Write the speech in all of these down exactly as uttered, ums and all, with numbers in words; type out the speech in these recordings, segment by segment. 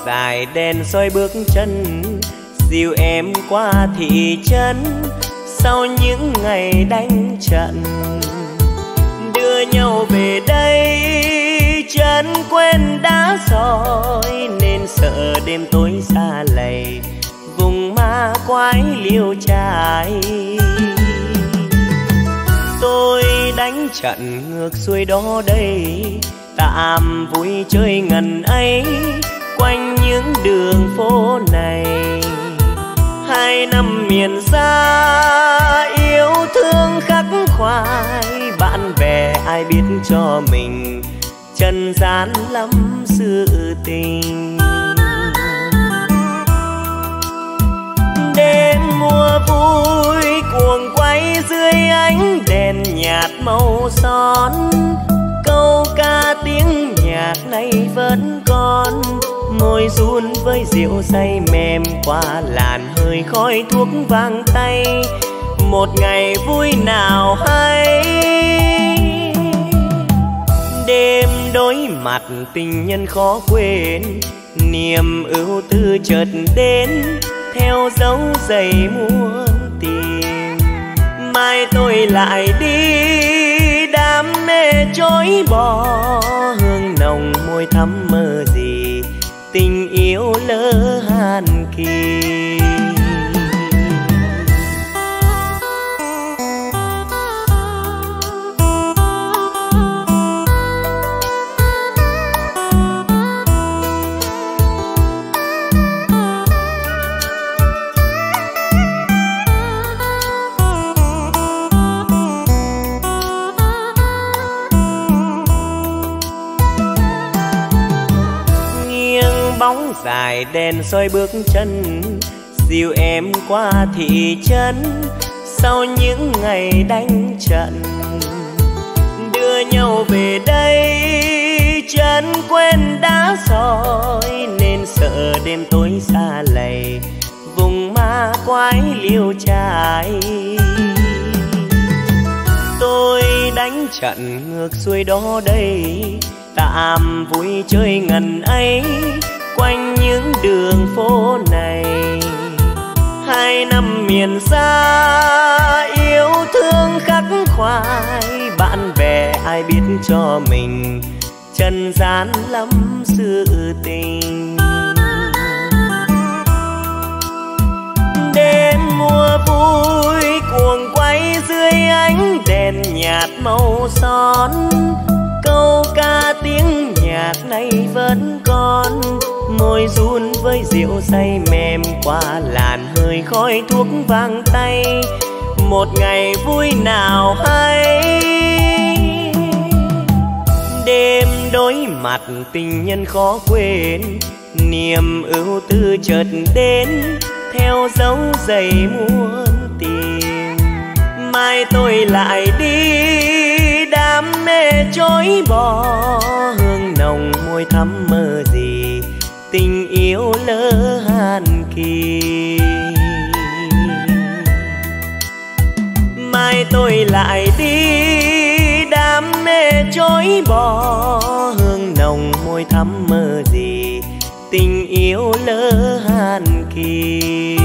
dài đèn soi bước chân, dìu em qua thị trấn. Sau những ngày đánh trận, đưa nhau về đây, chân quên đã rồi nên sợ đêm tối xa lầy, vùng ma quái liêu trai. Tôi đánh trận ngược xuôi đó đây, tạm vui chơi ngần ấy quanh những đường phố này. Hai năm miền xa yêu thương khắc khoải, bạn bè ai biết cho mình trần gian lắm sự tình. Đêm mùa vui cuồng quay dưới ánh đèn nhạt màu son, câu ca tiếng nhạc này vẫn còn, môi run với rượu say mềm qua làn hơi khói thuốc vang tay. Một ngày vui nào hay, đêm đối mặt tình nhân khó quên, niềm ưu tư chợt đến theo dấu giày muôn tìm. Mai tôi lại đi đam mê chối bỏ, hương nồng môi thắm mơ gì tình yêu lỡ han kỳ. Bóng dài đèn soi bước chân, dìu em qua thị trấn. Sau những ngày đánh trận, đưa nhau về đây, chân quên đã rồi nên sợ đêm tối xa lầy, vùng ma quái liêu trai. Tôi đánh trận ngược xuôi đó đây, tạm vui chơi ngần ấy quanh những đường phố này. Hai năm miền xa yêu thương khắc khoải, bạn bè ai biết cho mình trần gian lắm sự tình. Đêm mùa vui cuồng quay dưới ánh đèn nhạt màu son, câu ca tiếng nhạc này vẫn còn, môi run với rượu say mềm qua làn hơi khói thuốc vang tay. Một ngày vui nào hay, đêm đối mặt tình nhân khó quên, niềm ưu tư chợt đến theo dấu giày muôn tìm. Mai tôi lại đi đam mê chối bỏ, hương nồng môi thắm mơ gì tình yêu lỡ han kỳ. Mai tôi lại đi đam mê chối bỏ, hương nồng môi thắm mơ gì tình yêu lỡ han kỳ.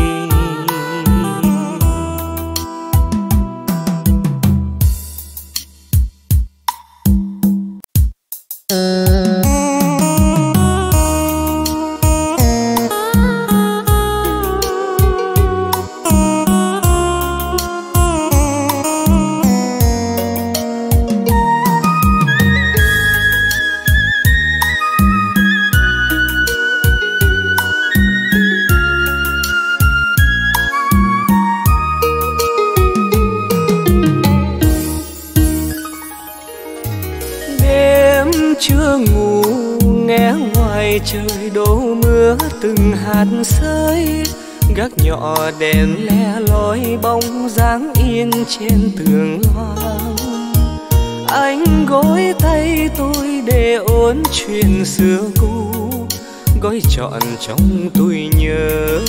Trời đổ mưa từng hạt rơi, gác nhỏ đèn le lói bóng dáng yên trên tường loang. Anh gối tay tôi để ôn chuyện xưa cũ, gói trọn trong tôi nhớ.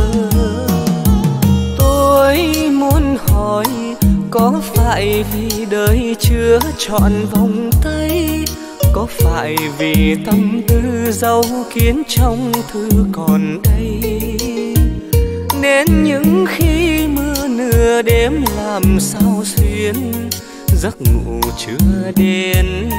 Tôi muốn hỏi có phải vì đời chưa trọn vòng tay, Có phải vì tâm tư dấu kín trong thư còn đây, nên những khi mưa nửa đêm làm sao xuyên giấc ngủ chưa đến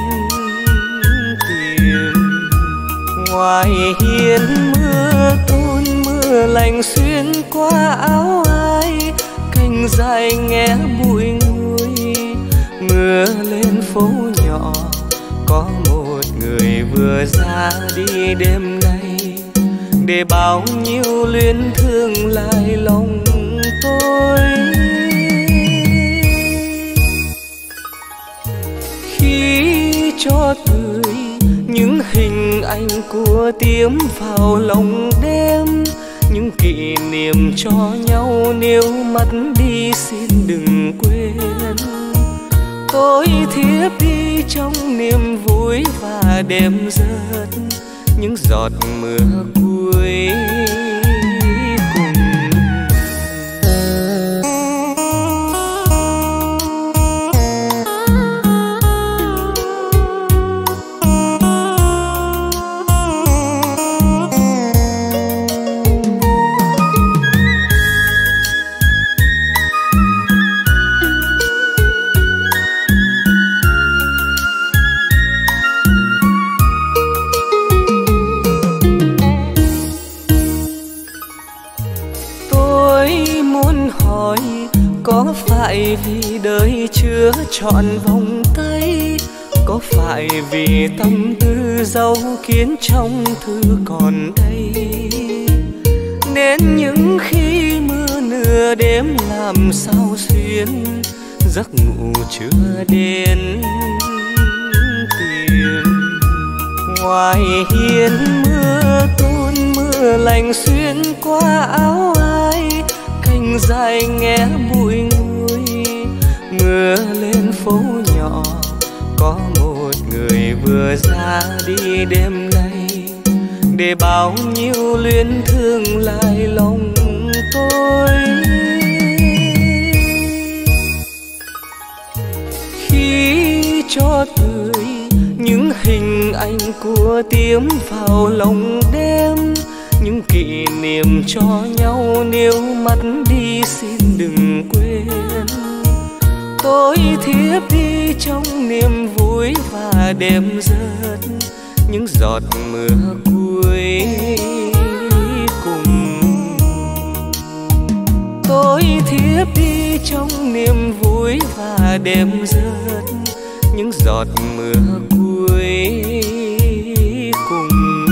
tìm. Ngoài hiên mưa tuôn mưa lạnh xuyên qua áo ai, cành dài nghe bụi nguôi. Mưa lên phố nhỏ có một người vừa ra đi đêm nay, để bao nhiêu luyến thương lại lòng tôi. Khi cho tươi những hình ảnh của Tiếm vào lòng đêm, những kỷ niệm cho nhau nếu mất đi xin đừng quên. Tôi thiếp đi trong niềm vui và đêm rớt những giọt mưa cuối cùng. Có phải vì đời chưa trọn vòng tay, có phải vì tâm tư dấu kín trong thư còn đây, nên những khi mưa nửa đêm làm sao xuyên giấc ngủ chưa đến tìm. Ngoài hiên mưa tuôn mưa lạnh xuyên qua áo ai, cành dài nghe bụi nguôi. Mưa lên phố nhỏ có một người vừa ra đi đêm nay, để bao nhiêu luyến thương lại lòng tôi. Khi cho tươi những hình ảnh của Tiếm vào lòng đêm, những kỷ niệm cho nhau nếu mất đi xin đừng quên. Tôi thiếp đi trong niềm vui và đêm rớt những giọt mưa cuối cùng. Tôi thiếp đi trong niềm vui và đêm rớt những giọt mưa cuối cùng.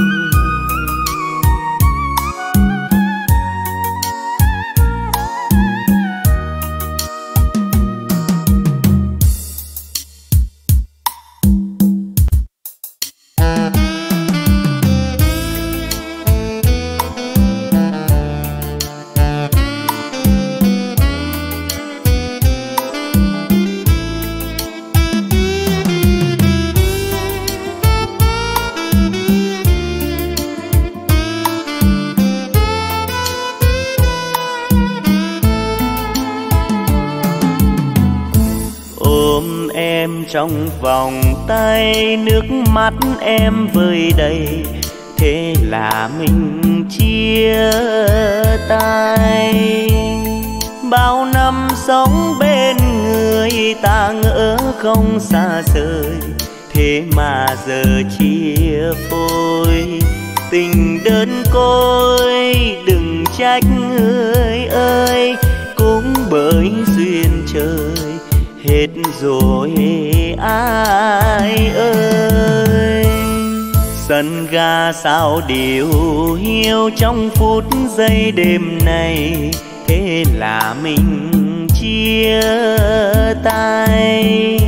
Trong vòng tay nước mắt em vơi đầy, thế là mình chia tay. Bao năm sống bên người ta ngỡ không xa rời, thế mà giờ chia phôi. Tình đơn côi đừng trách người ơi, cũng bởi duyên trời hết rồi ai ơi. Sân ga sao điều hiu trong phút giây đêm này, thế là mình chia tay.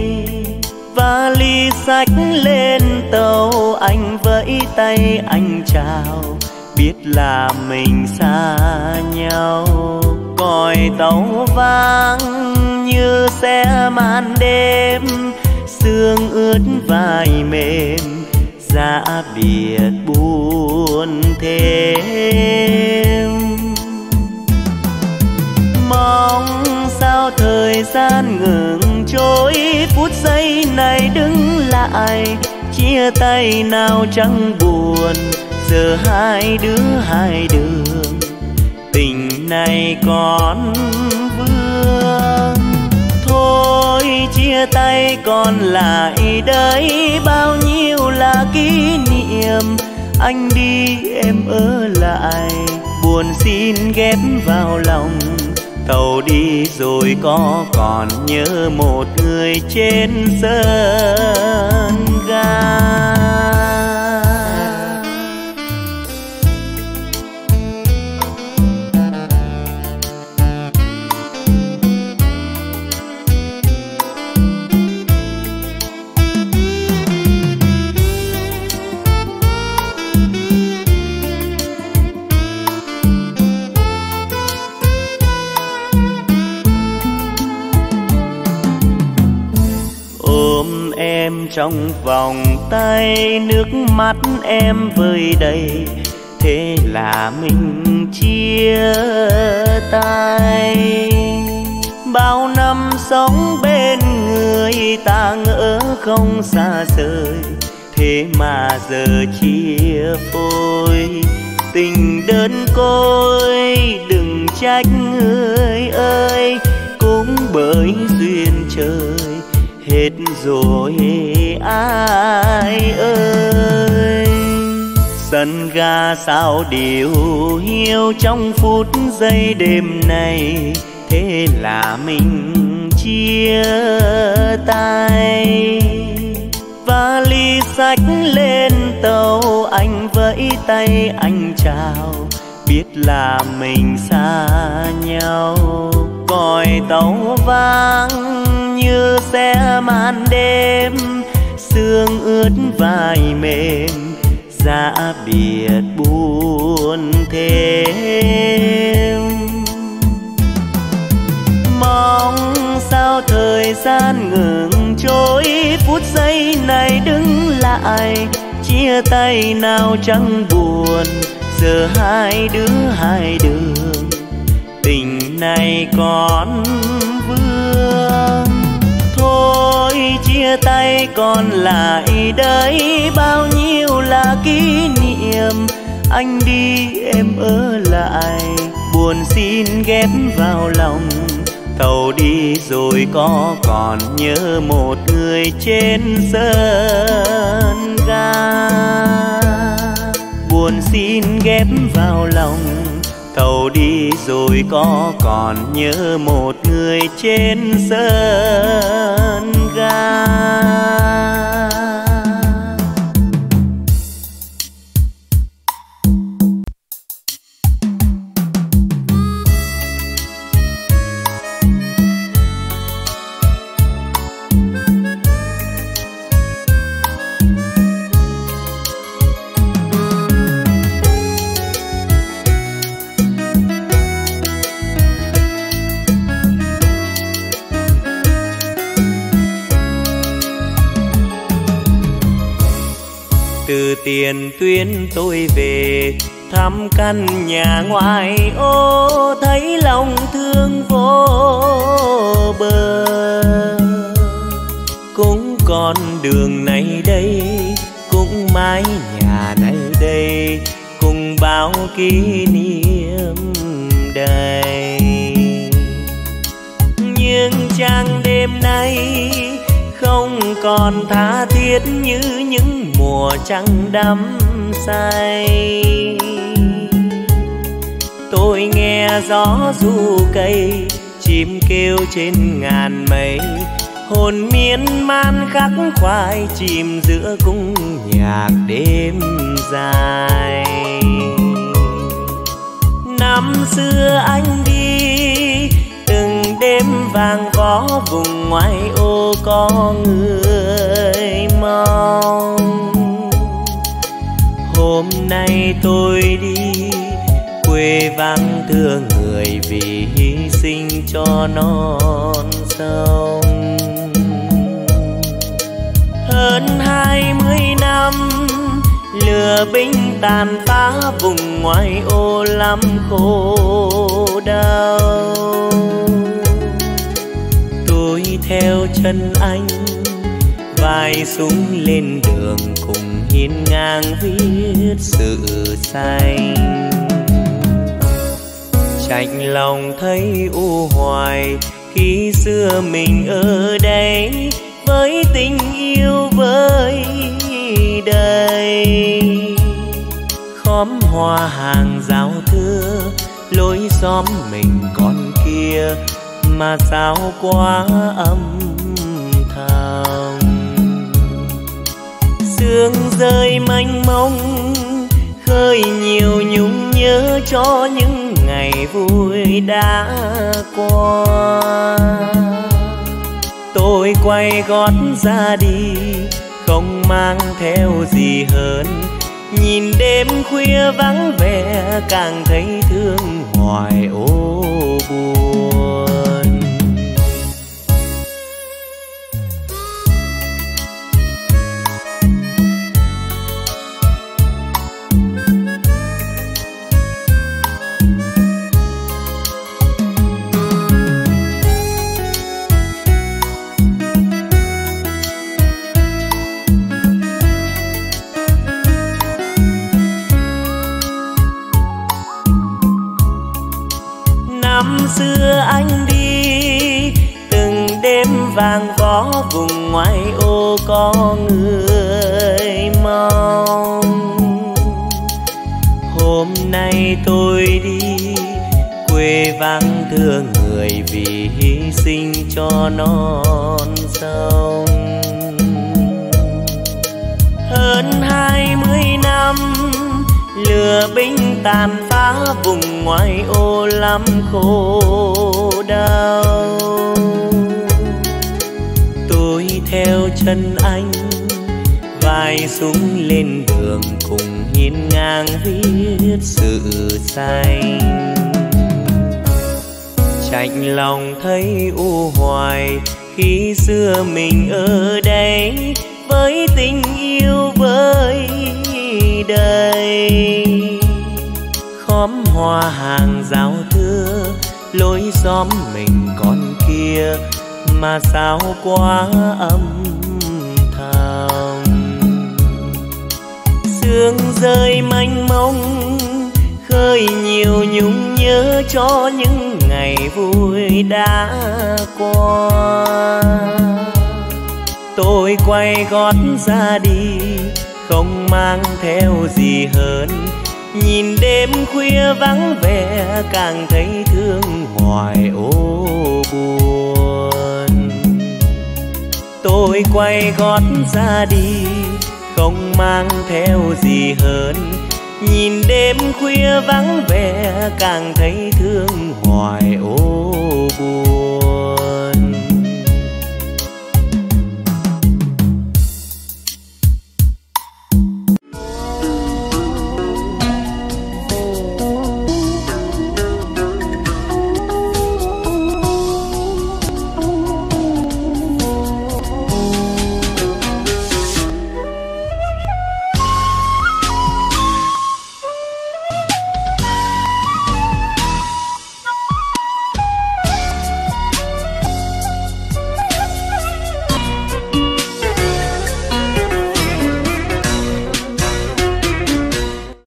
Vali xách lên tàu, anh vẫy tay anh chào, biết là mình xa nhau. Còi tàu vang như xe màn đêm, sương ướt vai mềm, giá biệt buồn thêm. Mong sao thời gian ngừng trôi, phút giây này đứng lại, chỉ chia tay nào chẳng buồn, giờ hai đứa hai đường, tình này còn vương. Thôi chia tay còn lại đây bao nhiêu là kỷ niệm, anh đi em ở lại, buồn xin ghép vào lòng. Tàu đi rồi có còn nhớ một người trên sân ga. Em trong vòng tay, nước mắt em vơi đầy, thế là mình chia tay. Bao năm sống bên người ta ngỡ không xa rời, thế mà giờ chia phôi. Tình đơn côi đừng trách người ơi, cũng bởi duyên trời hết rồi ai ơi. Sân ga sao điều hiu trong phút giây đêm này, thế là mình chia tay. Vali xách lên tàu, anh vẫy tay anh chào, biết là mình xa nhau. Còi tàu vang như xe màn đêm, sương ướt vai mềm, giá biệt buồn thêm. Mong sao thời gian ngừng trôi, phút giây này đứng lại, chia tay nào chẳng buồn, giờ hai đứa hai đường, tình này còn vương. Thôi chia tay còn lại đây bao nhiêu là kỷ niệm, anh đi em ở lại, buồn xin ghép vào lòng. Tàu đi rồi có còn nhớ một người trên sân ga, buồn xin ghép vào lòng. Tàu đi rồi có còn nhớ một người trên sân ga. Từ Tiền Tuyên tôi về thăm căn nhà ngoài ô, thấy lòng thương vô bờ. Cũng con đường này đây, cũng mái nhà này đây, cùng bao kỷ niệm đầy. Nhưng chàng đêm nay không còn tha thiết như những mùa trăng đắm say. Tôi nghe gió ru cây, chim kêu trên ngàn mây, hồn miên man khắc khoải chìm giữa cung nhạc đêm dài. Năm xưa anh đi từng đêm vàng vó, vùng ngoại ô có người mong. Hôm nay tôi đi quê vắng thương người, vì hy sinh cho non sông. Hơn hai mươi năm lửa binh tàn phá, vùng ngoại ô lắm khổ đau. Tôi theo chân anh vai súng lên đường cùng hiên ngang viết sự xanh. Chạnh lòng thấy u hoài khi xưa mình ở đây với tình yêu với đây. Khóm hoa hàng giao thưa lối xóm mình còn kia mà sao quá âm thầm. Sương rơi mênh mông khơi nhiều nhung nhớ cho những ngày vui đã qua. Tôi quay gót ra đi không mang theo gì hơn, nhìn đêm khuya vắng vẻ càng thấy thương hoài ô buồn. Năm xưa anh đi từng đêm vàng vó vùng ngoại ô có người mong. Hôm nay tôi đi quê vắng thương người vì hy sinh cho non sông. Hơn hai mươi năm lửa binh tàn phá vùng ngoại ô lắm khổ đau. Tôi theo chân anh vai súng lên đường cùng hiên ngang viết sự xanh. Chạnh lòng thấy u hoài khi xưa mình ở đây với tình yêu với đây. Khóm hoa hàng giao thưa lối xóm mình còn kia mà sao quá âm thầm. Sương rơi mênh mông khơi nhiều nhung nhớ cho những ngày vui đã qua. Tôi quay gót ra đi không mang theo gì hơn, nhìn đêm khuya vắng vẻ càng thấy thương hoài ô buồn. Tôi quay gót ra đi không mang theo gì hơn, nhìn đêm khuya vắng vẻ càng thấy thương hoài ô buồn.